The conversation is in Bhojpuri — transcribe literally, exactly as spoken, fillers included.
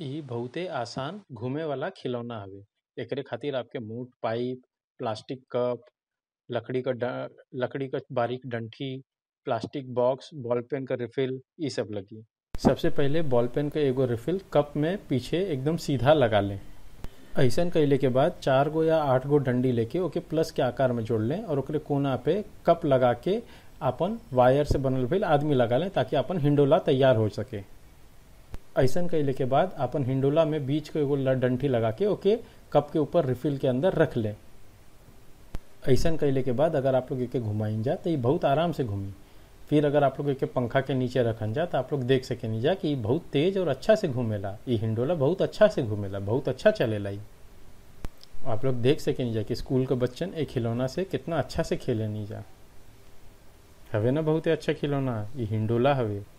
इ बहुते आसान घूमे वाला खिलौना हवे। एकरे खातिर आपके मूठ, पाइप, प्लास्टिक कप, लकड़ी क ड लकड़ी क बारीक डंठी, प्लास्टिक बॉक्स, बॉल पेन क रिफिल इ सब लगी। सबसे पहिले बॉल पेन क एगो रिफिल कप में पीछे एकदम सीधा लगा लें। ऐसन कइले के बाद चार गो या आठ गो डंडी लेके ओके प्लस के आकार में जोड़ लें और ओकरे कोना पे कप लगा के आपन वायर से बनल भइल आदमी लगा लें ताकि आपन हिंडोला तैयार हो सके। ऐसन कइले के बाद आपन हिंडोला में बीच को एगो डंठी लगा के ओके कप के ऊपर रिफिल के अंदर रख लें। ऐसन कइले के बाद अगर आप लोग एके घुमाइन जा तो ये बहुत आराम से घूमी। फिर अगर आप लोग एके पंखा के नीचे रखन जा तो आप लोग देख सकेनी जा कि बहुत तेज और अच्छा से घूमेला। ये हिंडोला बहुत अच्छा से घूमेला, बहुत अच्छा चलेला। ई आप लोग देख सकेनी जा कि स्कूल के बच्चन एक खिलौना से कितना अच्छा से खेले नहीं जा। हवे ना बहुत अच्छा खिलौना, ये हिंडोला हवे।